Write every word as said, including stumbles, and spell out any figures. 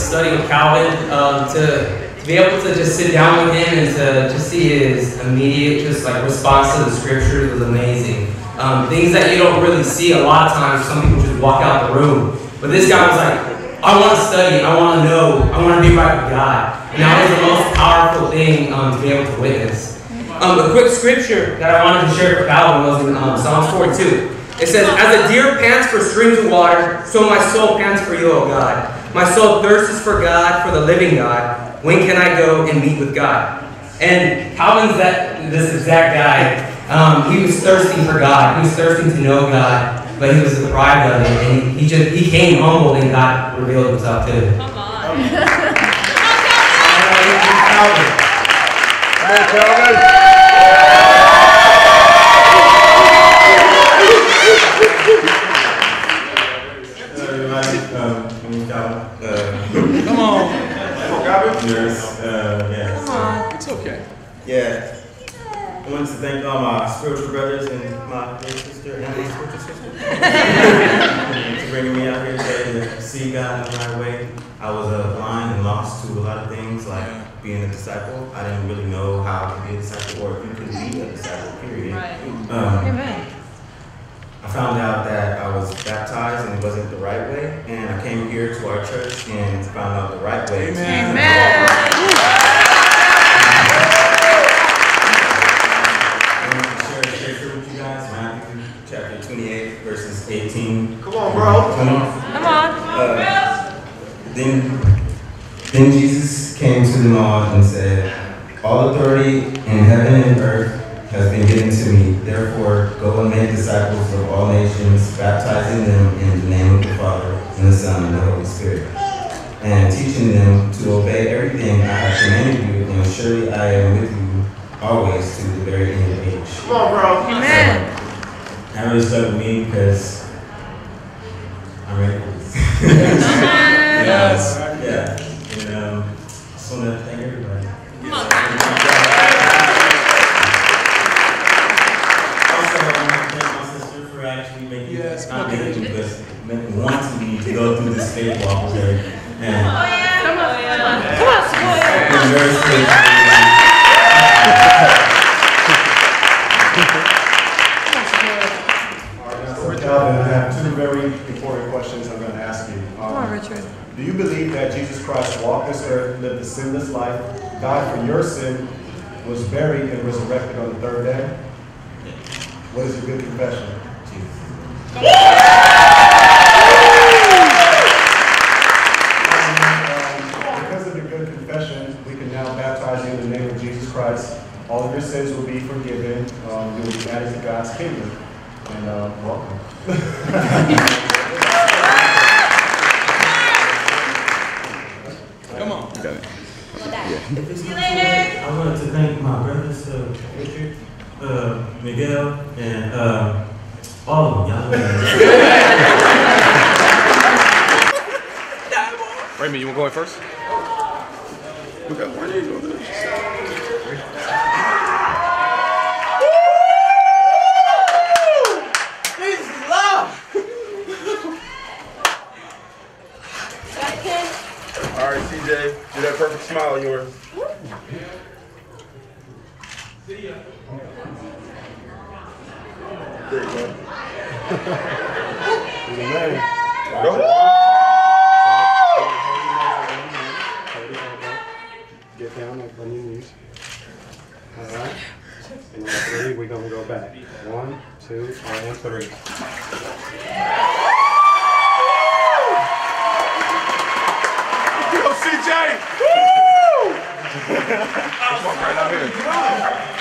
study with Calvin, um, to, to be able to just sit down with him and to just see his immediate just like response to the scriptures was amazing. Um, things that you don't really see a lot of times. Some people just walk out the room, but this guy was like, I want to study, I want to know, I want to be right with God. And that was the most powerful thing um, to be able to witness. Um, a quick scripture that I wanted to share for Calvin was in um, Psalms forty-two. It says, as a deer pants for streams of water, so my soul pants for you, O God. My soul thirsts for God, for the living God. When can I go and meet with God? And Calvin's that this exact guy. Um, he was thirsting for God. He was thirsting to know God, but he was deprived of it. And he, he just he came humbled, and God revealed himself to him. Come on. Come on, Calvin. Come on. Yes, uh, yes. Come on. It's okay. Yeah. I wanted to thank all my spiritual brothers and my big sister and my spiritual sister for bringing me out here today to see God in the right way. I was uh, blind and lost to a lot of things, like being a disciple. I didn't really know how to be a disciple or if you could be a disciple, period. Right. Um, Amen. I found out that I was baptized and it wasn't the right way, and I came here to our church and found out the right way. Amen. Amen. I want to share a scripture with you guys, Matthew chapter twenty-eight, verses eighteen. Come on, bro. twenty. Come on. Uh, then, then Jesus came to them all and said, all authority in heaven and earth has been given to me. Therefore, go and make disciples of all nations, baptizing them in the name of the Father, and the Son, and the Holy Spirit, and teaching them to obey everything I have commanded you, and surely I am with you always to the very end of age. Come on, bro. Amen. So, that really stuck with me because I'm ready for this. Yes. Yeah. And um, just want to thank everybody. Come on. Yes, not okay. making you, but wanting me to go through this faith walk with her. And Come on. Come on. Come on. it's been very special. All right, now, so Calvin, I have two very important questions I'm going to ask you. Um, Come on, Richard. Do you believe that Jesus Christ walked this earth, lived a sinless life, died for your sin, was buried, and resurrected on the third day? What is your good confession? Um, because of your good confession, we can now baptize you in the name of Jesus Christ. All of your sins will be forgiven. Um, you will be added to God's kingdom. And uh, welcome. Come on. If it's not too late, I wanted to thank my brothers, uh, Richard, uh, Miguel, and uh, all of them. Y'all Raymond, you want to go in first? We got one. You go there. Jesus is love. All right, C J, do that perfect smile of yours. See ya. There you go. He's a man. Go. Get down on your knees. All right. And on three, we're going to go back. One, two, and three. Go, C J! Woo! Let's walk right out here.